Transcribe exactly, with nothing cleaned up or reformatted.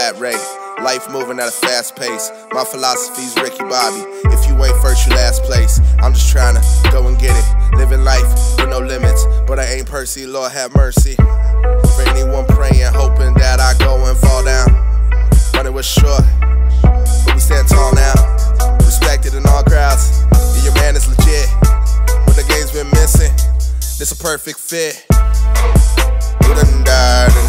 flat rate. Life moving at a fast pace. My philosophy's Ricky Bobby. If you ain't first, you last place. I'm just trying to go and get it. Living life with no limits. But I ain't Percy, Lord have mercy. For anyone praying, hoping that I go and fall down. Running was short, but we stand tall now. Respected in all crowds. Yeah, your man is legit. But the game's been missing. This a perfect fit. Who done died?